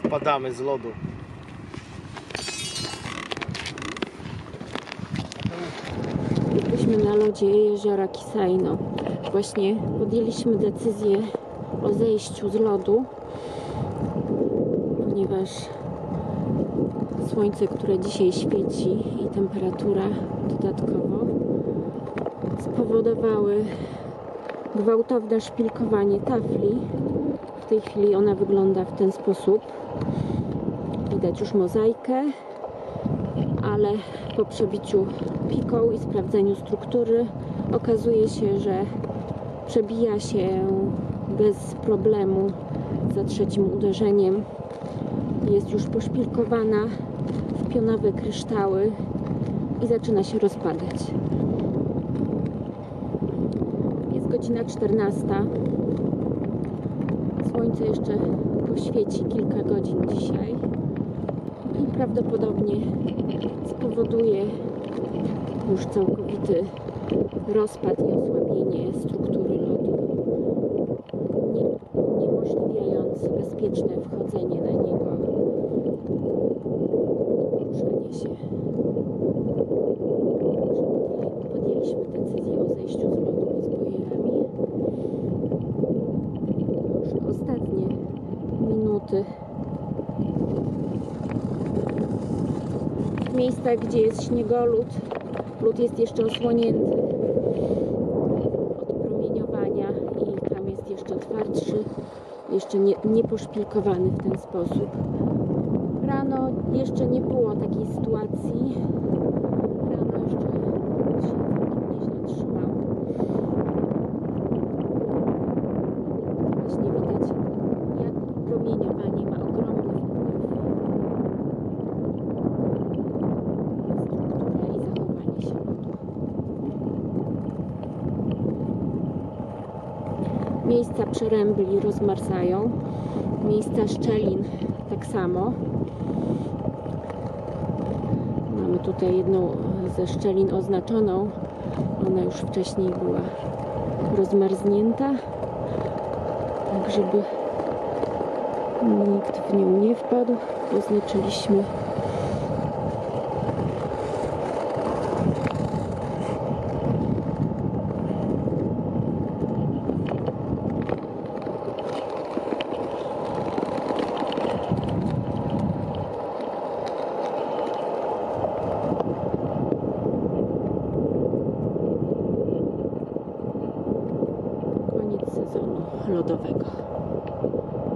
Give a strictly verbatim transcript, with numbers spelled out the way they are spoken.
Spadamy z lodu. Jesteśmy na lodzie jeziora Kisaino. Właśnie podjęliśmy decyzję o zejściu z lodu, ponieważ słońce, które dzisiaj świeci i temperatura dodatkowo spowodowały gwałtowne szpilkowanie tafli. W tej chwili ona wygląda w ten sposób. Widać już mozaikę, ale po przebiciu piką i sprawdzeniu struktury okazuje się, że przebija się bez problemu za trzecim uderzeniem. Jest już poszpilkowana w pionowe kryształy i zaczyna się rozpadać. Jest godzina czternasta. Słońce jeszcze poświeci kilka godzin dzisiaj i prawdopodobnie spowoduje już całkowity rozpad i osłabienie struktury lodu, nie, uniemożliwiając bezpieczne wchodzenie na niego i poruszanie się. Podjęliśmy decyzję o zejściu z lodu z bojerami. Już ostatnie minuty. W miejscach, gdzie jest śniegolód, lód jest jeszcze osłonięty od promieniowania i tam jest jeszcze twardszy, jeszcze nie, nie poszpilkowany w ten sposób. Rano jeszcze nie było takiej sytuacji. Rano jeszcze się nieźle trzymał. Właśnie widać, jak promieniowanie ma ogromny wpływ na strukturę i zachowanie się lodu. Miejsca przerębli rozmarzają, miejsca szczelin tak samo. Mamy tutaj jedną ze szczelin oznaczoną. Ona już wcześniej była rozmarznięta, tak żeby nikt w nią nie wpadł. Oznaczyliśmy koniec sezonu lodowego.